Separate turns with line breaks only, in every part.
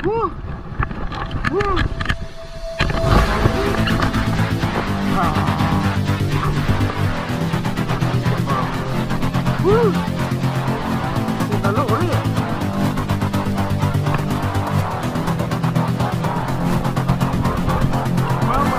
Woo! Woo! Woo! Sinalo ulit. Mama.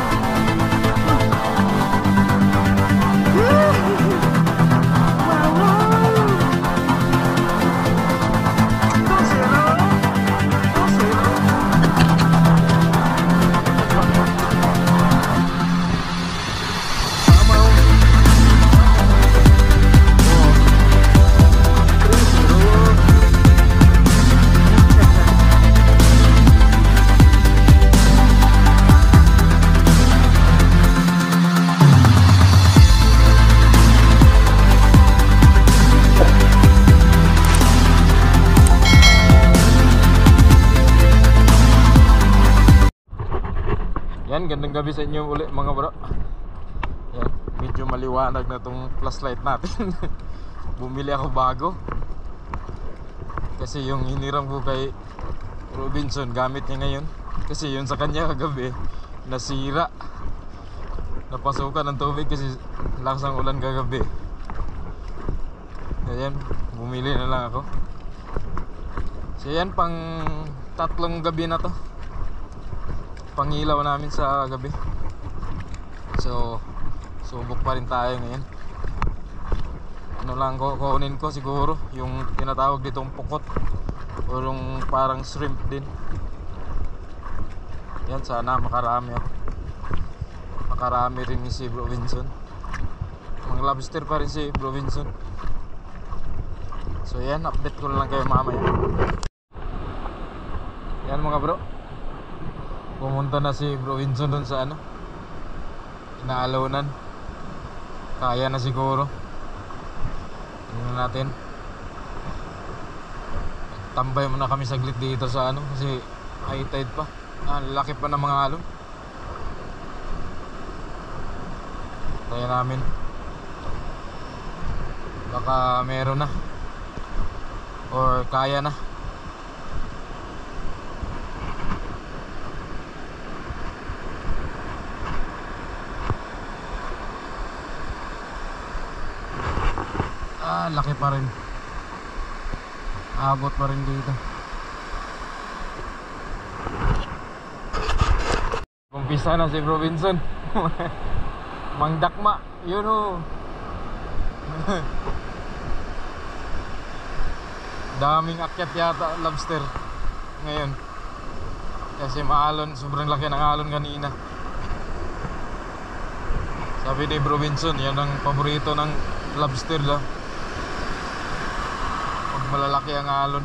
Yan, gandang gabi sa inyo ulit mga bro. Yan, medyo maliwanag na tong flashlight natin. Bumili ako bago kasi yung hiniram ko kay Robinson gamit niya ngayon. Kasi yun sa kanya kagabi nasira, napasukan ng tubig kasi lakas ng ulan kagabi. Ayan, bumili na lang ako. So yan, pang tatlong gabi na to pangilaw namin sa gabi. So subok pa rin tayo ngayon. Ano lang kukunin ko siguro yung tinatawag ditong pukot o yung parang shrimp din. Yan, sana makarami ako. Makarami rin si Bro Vinson. Mga lobster pa rin si Bro Vinson. So yan, update ko na lang kayo mamaya. Yan mga bro, pumunta na si Bro Vinson dun sa ano, inaalawanan. Kaya na siguro. Tingnan natin. Tambay muna kami saglit dito sa ano kasi high tide pa. Laki pa ng mga alon. Tayo namin. Baka meron na or kaya na. Laki pa rin. Abot pa rin dito. Kumpisa na si Bro Vinson. Mangdakma. Yun o. Daming akyat yata lobster ngayon. Kasi maalon. Sobrang laki ng alon kanina. Sabi ni Bro Vinson, yan ang paborito ng lobster daw. Malalaki ang alon.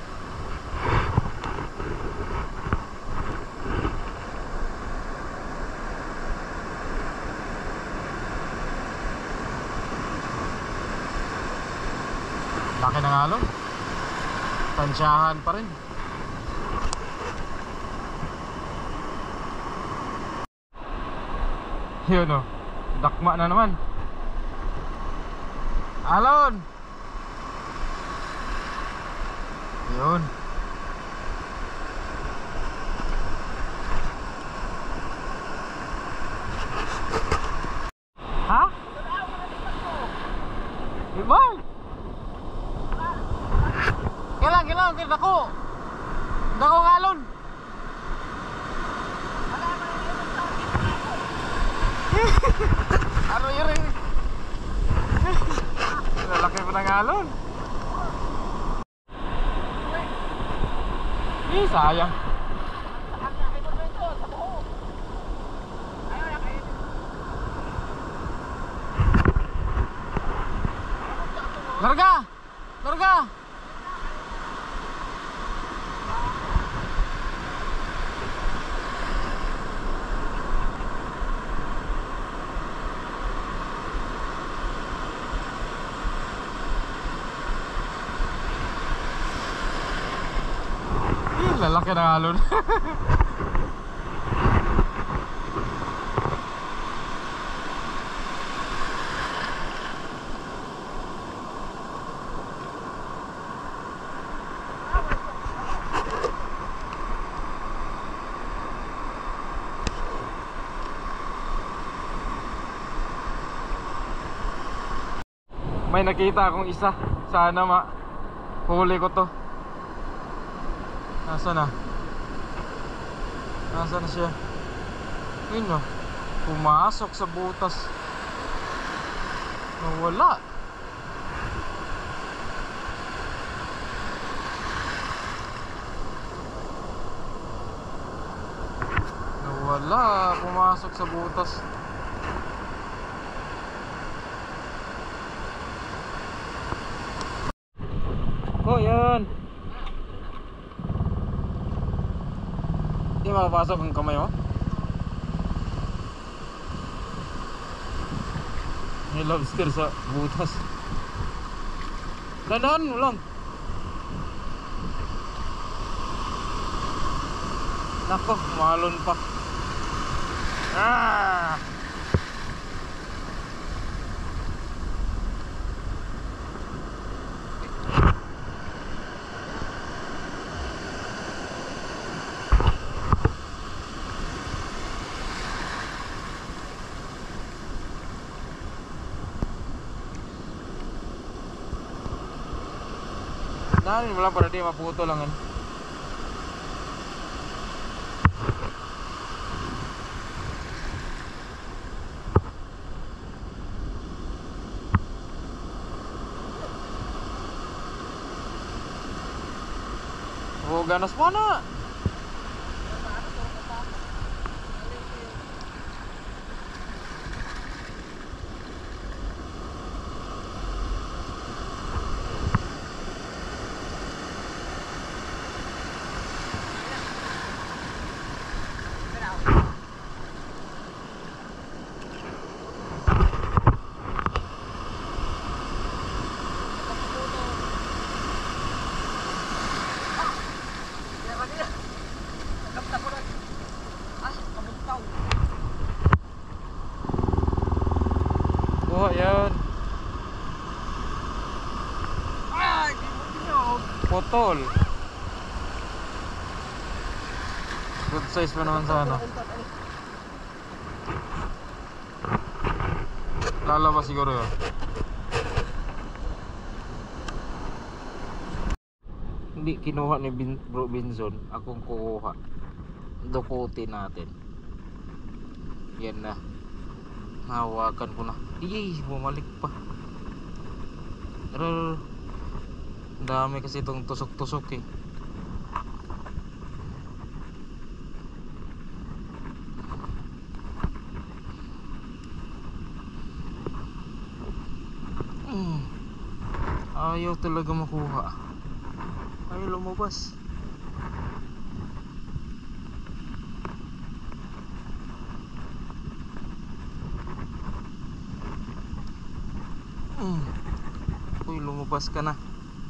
Laki ng alon. Tansyahan pa rin. Yun o, dakma na naman. Alon. Yun. Ha? Ibang? Kailang, dako. Dako ngalon. Ano yun? Lalaki pa ng ngalon. Sayang. Larga! Larga! Lalaki ng alon. May nakita akong isa. Sana huli ko to. Nasaan na? Nasaan na siya? Ayun o. Pumasok sa butas. Nawala. Nawala. Pumasok sa butas. Oh, yan. Hindi makapasok ang kamay mo. May lobster sa butas. Dandan mo lang. Nako, malon pa. Ah! Nanin mo lang para di maputo lang yan. Oh, ganas mo na. Oh, yan.
Ay,
Potol. Good size pa naman sana. Lalabas siguro yun. Hindi kinuha ni Bro Binzon. Akong kukuha. Dukutin natin. Yan na. Nahawakan ko na. Iyy, bumalik pa. Pero dami kasi itong tusok-tusok eh. Ayaw talaga makuha. Ayaw lumabas. Uy, lumabas ka na.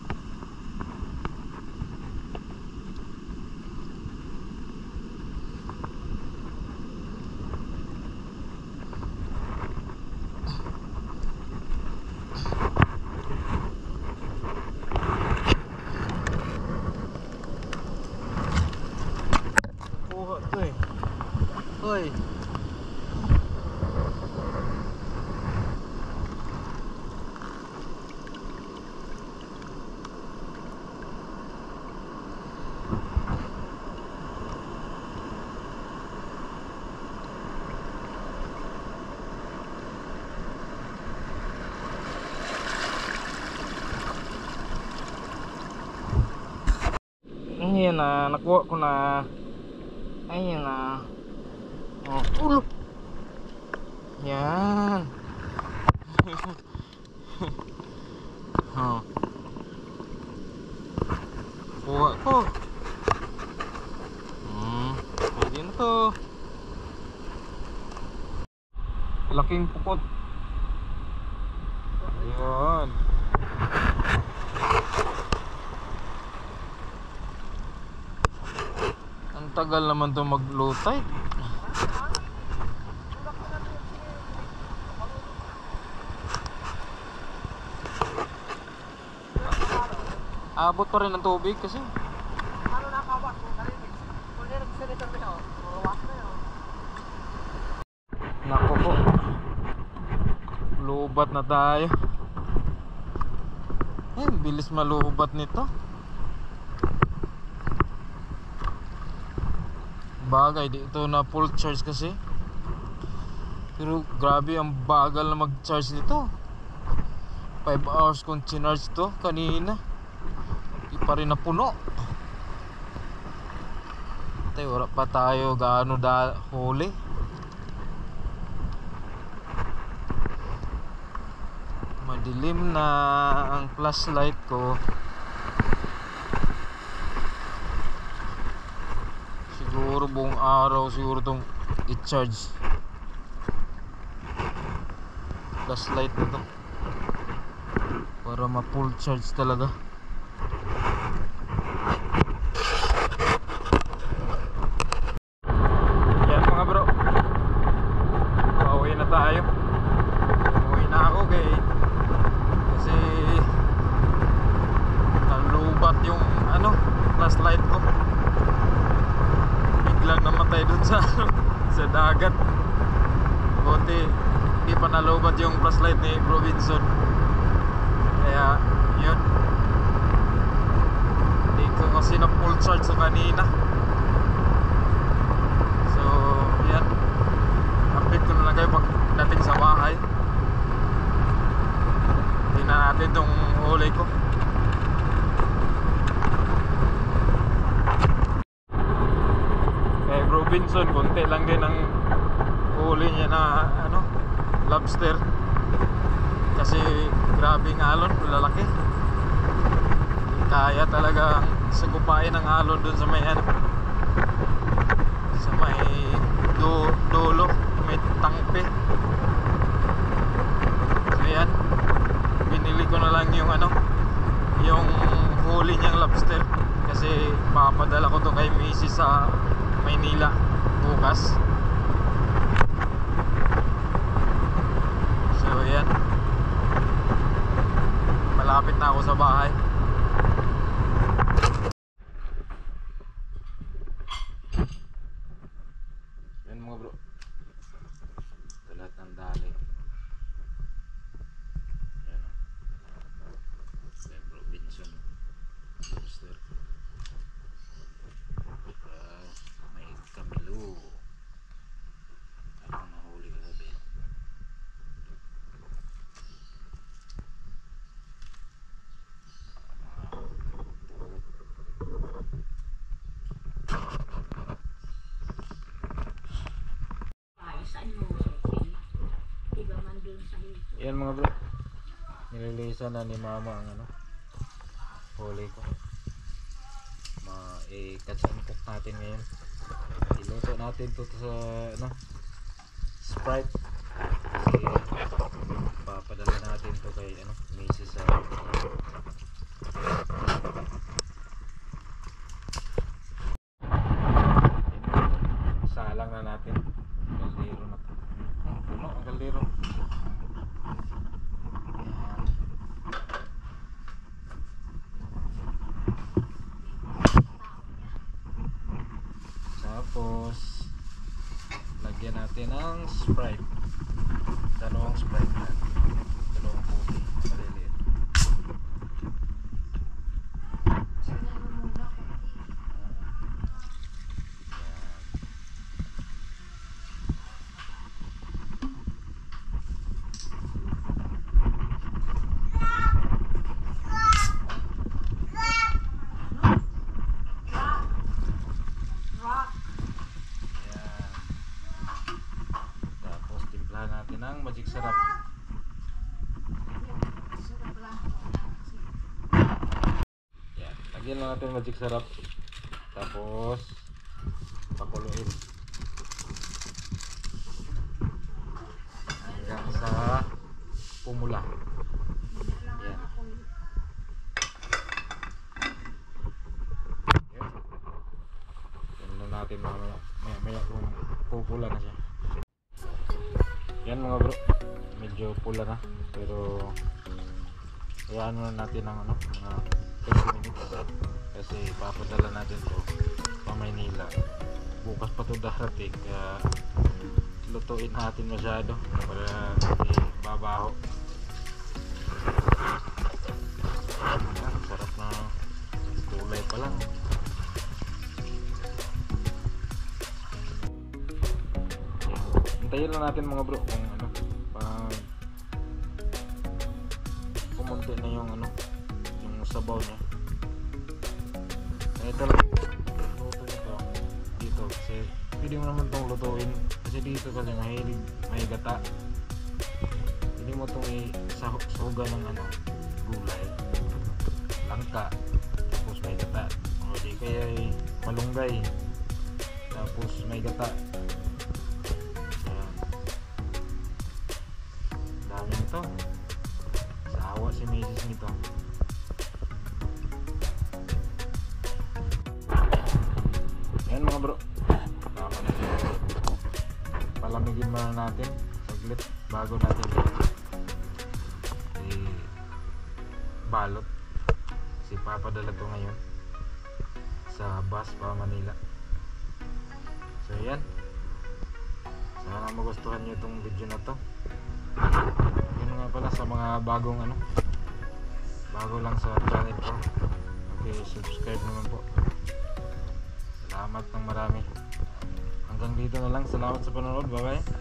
Kuha to eh. Uy. Ayan na, nakuha ko na. Ayan na. Oh, ulo. Yan. Oh. Kuha ko. Pwede na to. Laking pukot. Ayan. Ang tagal naman to mag-low tide. Abot pa rin ang tubig kasi.
ano nakawak mo karinig? Kung nagsalita na yun, mawawas na yun.
Nako po. Lubat na tayo. bilis malubat nito. Bagay dito na full charge kasi. Pero grabe ang bagal na mag-charge nito. 5 hours kong chinarge to kanina. Di pa rin napuno. Tayo, wala pa tayo gaano huli. Madilim na ang flashlight ko. Siguro buong araw siguro itong i-charge flashlight na to para ma-full charge talaga. Yan mga bro, pauwi na tayo. Pauwi na ako kasi nalubat yung flashlight ko. Biglang namatay dun sa dagat. Buti hindi pa nalubat yung flashlight ni Robinson. Kaya yun, hindi ko kasi na full charge sa kanina. So yan, update ko na lang kayo pagdating sa bahay. Tingnan natin tong huli ko. Kay Robinson konti lang din ang huli niya na lobster. Kasi grabing alon, lalaki. Kaya talagang sagupain ang alon dun sa may dulo, may tangpe. So yan, binili ko na lang yung yung huli niyang lobster. Kasi papadala ko to kay Mrs. sa Maynila bukas. So yan, malapit na ako sa bahay. Yan mga bro, ito lahat ng dali. Yan Robinson lobster. May kamilo. Anong nahuli kagabi? Yan mga bro, nililisan na ni mama ang huli ko. I-catch and cook natin ngayon. Iluto natin to sa Sprite. Kasi papadala natin to kay Mrs. sa salang na natin. Kaldero na to. Puno ang kaldero. Tapos lagyan natin ng Sprite. Dalawang Sprite na. Dalawang puti. Maliliit. Natin ang magic sarap. Yan, lagyan lang natin magic sarap. Tapos pakuluin hanggang sa pumula. Yan. Yan lang natin maya kung pupula na siya. Yan mga bro, medyo pula na, pero kaya na natin ng mga 30 minutes kasi papadala natin to pa Maynila. Bukas pa to darating, kaya lutuin natin masyado para hindi babaho. pa lang. Hintayin lang natin mga bro kung ano, pag kumunti na yung ano, yung sabaw niya. Ito lang luto nito dito kasi pwede mo naman itong lutuin kasi dito kasi mahilig may gata. Pwede mo itong isahugan ng ano, gulay, langka, tapos may gata, o di kaya malunggay tapos may gata. Ayan, dami nito, sawa si misis nito. Ayan mga bro, tama na. Palamigin muna natin saglit bago natin balot kasi papadala to ngayon sa bus pa Manila. So yan, sana magustuhan nyo itong video na to. Yun nga pala sa mga bagong ano, bago lang sa channel ko, okay, subscribe naman po. Salamat ng marami. Hanggang dito na lang. Salamat sa panonood. Bye bye.